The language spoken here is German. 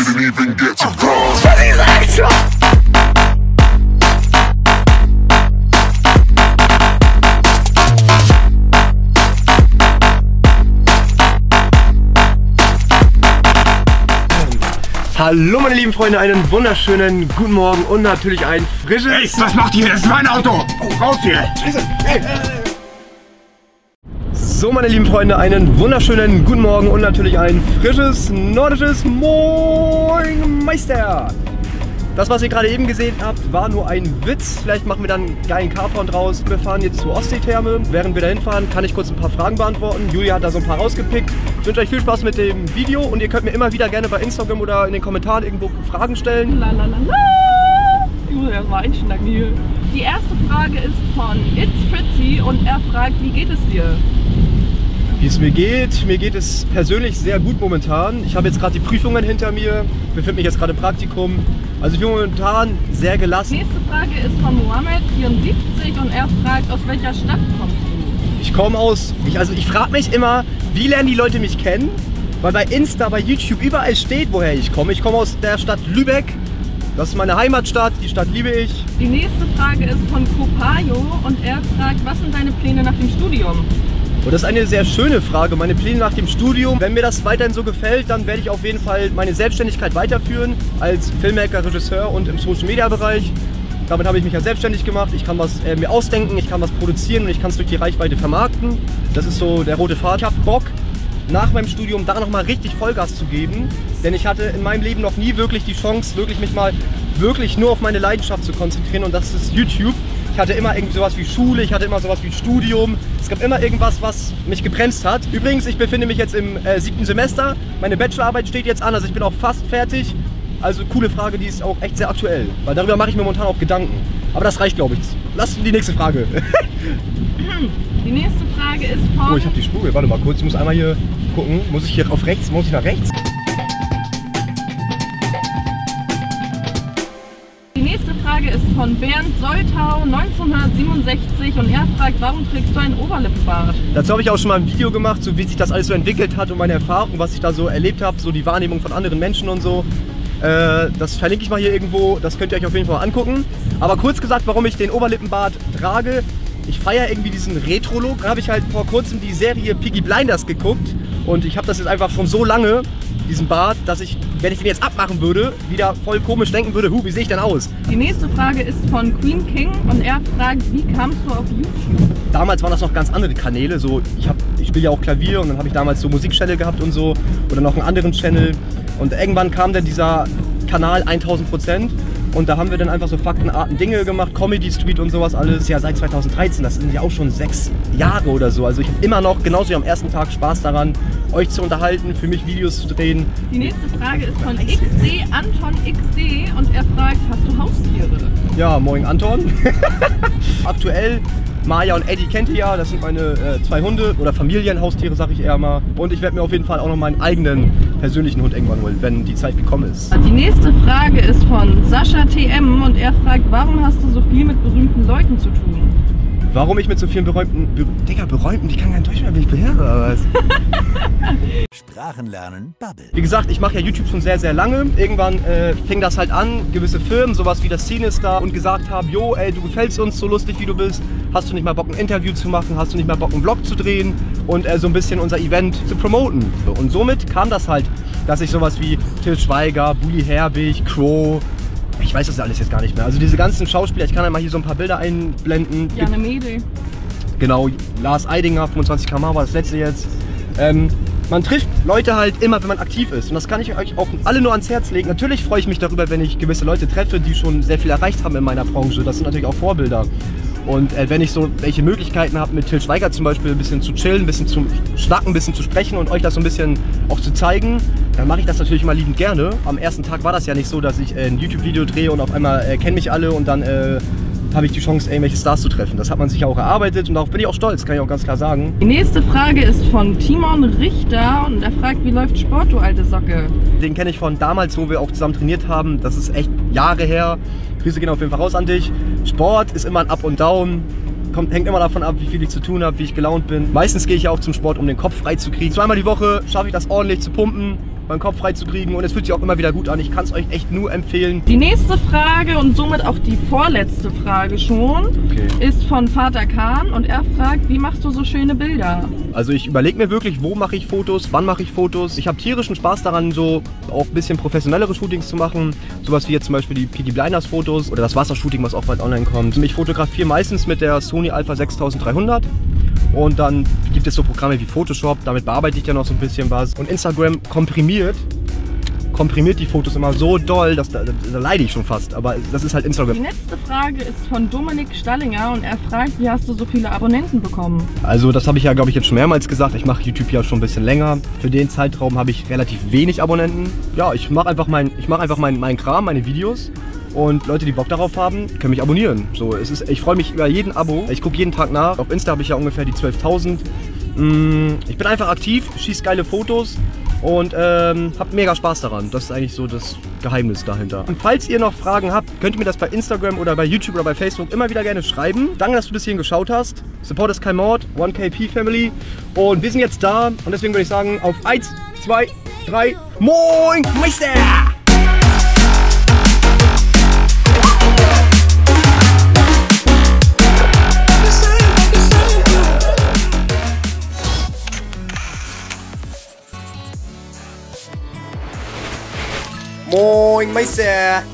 didn't even get to cross. Hallo meine lieben Freunde, einen wunderschönen guten Morgen und natürlich ein frisches... Hey, was macht ihr? Das ist mein Auto! Oh, raus hier! So meine lieben Freunde, einen wunderschönen guten Morgen und natürlich ein frisches nordisches Moin Meister! Das, was ihr gerade eben gesehen habt, war nur ein Witz. Vielleicht machen wir dann einen geilen Carpound raus. Wir fahren jetzt zur Ostseetherme. Während wir dahin fahren, kann ich kurz ein paar Fragen beantworten. Julia hat da so ein paar rausgepickt. Ich wünsche euch viel Spaß mit dem Video und ihr könnt mir immer wieder gerne bei Instagram oder in den Kommentaren irgendwo Fragen stellen. Julia, das war einschnacken hier. Die erste Frage ist von It's Fritzy und er fragt, wie geht es dir? Wie es mir geht es persönlich sehr gut momentan. Ich habe jetzt gerade die Prüfungen hinter mir, befinde mich jetzt gerade im Praktikum. Also ich bin momentan sehr gelassen. Die nächste Frage ist von Mohammed74 und er fragt, aus welcher Stadt kommst du? Ich komme aus, ich frage mich immer, wie lernen die Leute mich kennen? Weil bei Insta, bei YouTube überall steht, woher ich komme. Ich komme aus der Stadt Lübeck. Das ist meine Heimatstadt, die Stadt liebe ich. Die nächste Frage ist von Copayo und er fragt, was sind deine Pläne nach dem Studium? Und das ist eine sehr schöne Frage. Meine Pläne nach dem Studium, wenn mir das weiterhin so gefällt, dann werde ich auf jeden Fall meine Selbstständigkeit weiterführen als Filmmaker, Regisseur und im Social Media Bereich. Damit habe ich mich ja selbstständig gemacht. Ich kann was mir ausdenken, ich kann was produzieren und ich kann es durch die Reichweite vermarkten. Das ist so der rote Faden. Ich habe Bock, nach meinem Studium da nochmal richtig Vollgas zu geben. Denn ich hatte in meinem Leben noch nie wirklich die Chance, mich mal nur auf meine Leidenschaft zu konzentrieren und das ist YouTube. Ich hatte immer irgendwie sowas wie Schule, ich hatte immer sowas wie Studium. Es gab immer irgendwas, was mich gebremst hat. Übrigens, ich befinde mich jetzt im 7. Semester. Meine Bachelorarbeit steht jetzt an, also ich bin auch fast fertig. Also coole Frage, die ist auch echt sehr aktuell. Weil darüber mache ich mir momentan auch Gedanken. Aber das reicht, glaube ich. Lass die nächste Frage. Die nächste Frage ist von... Oh, ich habe die Spur. Warte mal kurz, ich muss einmal hier gucken. Muss ich hier auf rechts? Muss ich nach rechts? Die nächste Frage ist von Bernd Soltau 1967 und er fragt, warum trägst du einen Oberlippenbart? Dazu habe ich auch schon mal ein Video gemacht, so wie sich das alles so entwickelt hat und meine Erfahrungen, was ich da so erlebt habe, so die Wahrnehmung von anderen Menschen und so. Das verlinke ich mal hier irgendwo, das könnt ihr euch auf jeden Fall angucken. Aber kurz gesagt, warum ich den Oberlippenbart trage, ich feiere irgendwie diesen Retro-Look. Dann habe ich halt vor kurzem die Serie Peaky Blinders geguckt und ich habe das jetzt einfach schon so lange, diesen Bart, dass ich, wenn ich den jetzt abmachen würde, wieder voll komisch denken würde, wie sehe ich denn aus? Die nächste Frage ist von Queen King und er fragt, wie kamst du auf YouTube? Damals waren das noch ganz andere Kanäle, so ich spiele ja auch Klavier und dann habe ich damals so Musikchannel gehabt und so oder noch einen anderen Channel und irgendwann kam dann dieser Kanal 1000% und da haben wir dann einfach so Faktenarten Dinge gemacht, Comedy Street und sowas alles. Ja, seit 2013, das sind ja auch schon 6 Jahre oder so. Also ich habe immer noch, genauso wie am ersten Tag, Spaß daran, euch zu unterhalten, für mich Videos zu drehen. Die nächste Frage ist von XD, Anton XD und er fragt, hast du Haustiere? Ja, moin Anton. Aktuell, Maja und Eddie kennt ihr ja, das sind meine 2 Hunde oder Familienhaustiere, sag ich eher mal. Und ich werde mir auf jeden Fall auch noch meinen eigenen persönlichen Hund irgendwann holen, wenn die Zeit gekommen ist. Die nächste Frage ist von Sascha TM und er fragt, warum hast du so viel mit berühmten Leuten zu tun? Warum ich mit so vielen berühmten, die kann kein Deutsch mehr, bin ich behindert oder was? Sprachenlernen Bubble. Wie gesagt, ich mache ja YouTube schon sehr, sehr lange. Irgendwann fing das halt an, gewisse Firmen, sowas wie das Cinestar und gesagt haben, jo, ey, du gefällst uns so lustig wie du bist, hast du nicht mal Bock ein Interview zu machen, hast du nicht mal Bock einen Vlog zu drehen und so ein bisschen unser Event zu promoten. Und somit kam das halt, dass ich sowas wie Til Schweiger, Bully Herbig, Crow, ich weiß das alles jetzt gar nicht mehr. Also diese ganzen Schauspieler, ich kann einmal hier so ein paar Bilder einblenden. Janne Mädel. Genau, Lars Eidinger, 25 km/h war das letzte jetzt. Man trifft Leute halt immer, wenn man aktiv ist. Und das kann ich euch auch alle nur ans Herz legen. Natürlich freue ich mich darüber, wenn ich gewisse Leute treffe, die schon sehr viel erreicht haben in meiner Branche. Das sind natürlich auch Vorbilder. Und wenn ich so welche Möglichkeiten habe, mit Til Schweiger zum Beispiel ein bisschen zu chillen, ein bisschen zu schnacken, ein bisschen zu sprechen und euch das so ein bisschen auch zu zeigen, dann mache ich das natürlich mal liebend gerne. Am ersten Tag war das ja nicht so, dass ich ein YouTube-Video drehe und auf einmal kennen mich alle und dann habe ich die Chance, irgendwelche Stars zu treffen. Das hat man sich ja auch erarbeitet und darauf bin ich auch stolz, kann ich auch ganz klar sagen. Die nächste Frage ist von Timon Richter und er fragt, wie läuft Sport, du alte Socke? Den kenne ich von damals, wo wir auch zusammen trainiert haben. Das ist echt Jahre her. Grüße gehen auf jeden Fall raus an dich. Sport ist immer ein Up und Down. Hängt immer davon ab, wie viel ich zu tun habe, wie ich gelaunt bin. Meistens gehe ich ja auch zum Sport, um den Kopf frei zu kriegen. 2-mal die Woche schaffe ich das ordentlich zu pumpen. meinen Kopf frei zu kriegen und es fühlt sich auch immer wieder gut an. Ich kann es euch echt nur empfehlen. Die nächste Frage und somit auch die vorletzte Frage schon, ist von Vater Kahn und er fragt, wie machst du so schöne Bilder? Also ich überlege mir wirklich, wo mache ich Fotos, wann mache ich Fotos. Ich habe tierischen Spaß daran, so auch ein bisschen professionellere Shootings zu machen. Sowas wie jetzt zum Beispiel die Peaky Blinders Fotos oder das Wassershooting, was auch bald online kommt. Ich fotografiere meistens mit der Sony Alpha 6300. Und dann gibt es so Programme wie Photoshop, damit bearbeite ich ja noch so ein bisschen was. Und Instagram komprimiert die Fotos immer so doll, dass da leide ich schon fast. Aber das ist halt Instagram. Die letzte Frage ist von Dominik Stallinger und er fragt, wie hast du so viele Abonnenten bekommen? Also das habe ich ja, glaube ich, jetzt schon mehrmals gesagt. Ich mache YouTube ja schon ein bisschen länger. Für den Zeitraum habe ich relativ wenig Abonnenten. Ja, ich mache einfach meinen Kram, meine Videos. Und Leute, die Bock darauf haben, können mich abonnieren. So, ich freue mich über jeden Abo. Ich gucke jeden Tag nach. Auf Insta habe ich ja ungefähr die 12.000. Ich bin einfach aktiv, schieße geile Fotos und habe mega Spaß daran. Das ist eigentlich so das Geheimnis dahinter. Und falls ihr noch Fragen habt, könnt ihr mir das bei Instagram oder bei YouTube oder bei Facebook immer wieder gerne schreiben. Danke, dass du bis hierhin geschaut hast. Support ist kein Mord, 1KP Family. Und wir sind jetzt da und deswegen würde ich sagen, auf 1, 2, 3, Moin Meister! Moin Meister!